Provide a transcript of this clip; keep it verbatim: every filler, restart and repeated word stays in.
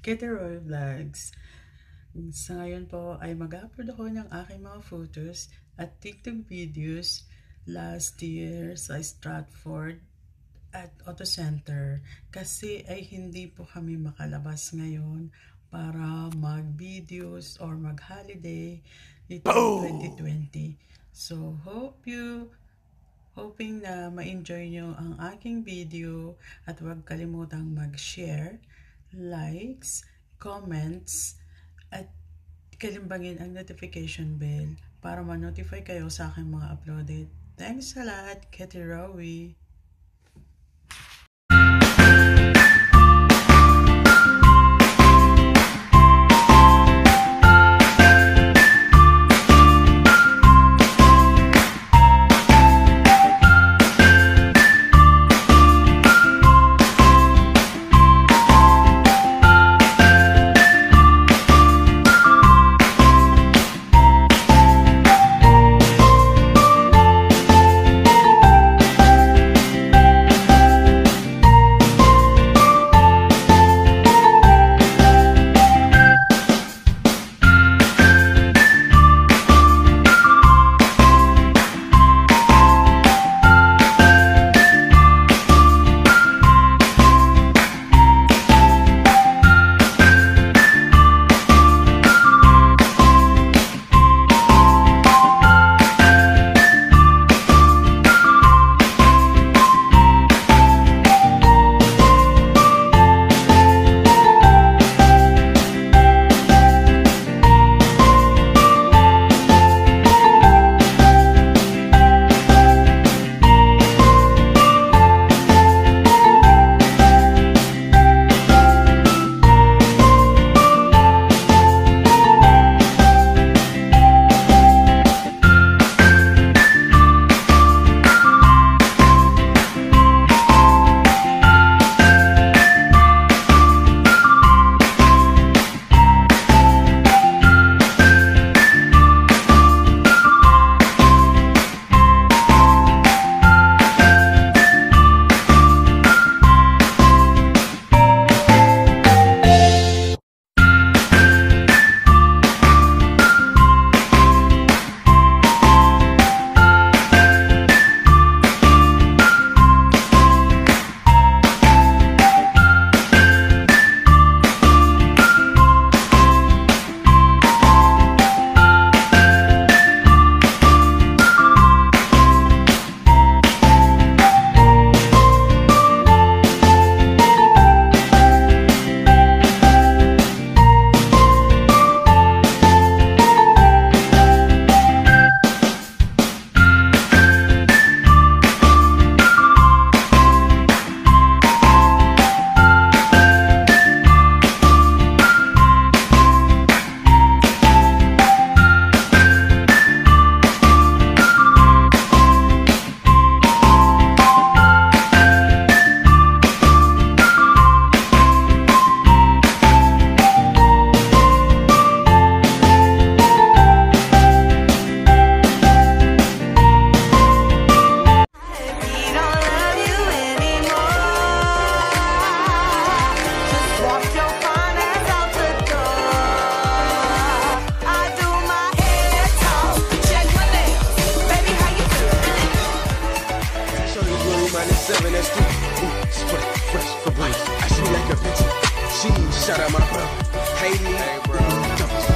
Kitty Roy Vlogs. Sa ngayon po ay mag-upload ako ng aking mga photos at TikTok videos last year sa Stratford at Auto Center kasi ay hindi po kami makalabas ngayon para mag-videos or mag-holiday dito twenty twenty. So hope you hoping na ma-enjoy nyo ang aking video at huwag kalimutang mag-share, likes, comments, at kalimbangin ang notification bell para ma-notify kayo sa aking mga uploaded. Thanks a lot, Kitty Rowie! Seven, that's three. Ooh, fresh, fresh, for breeze. I see like a bitch. She shut out my brother. Hey, me. Hey, bro.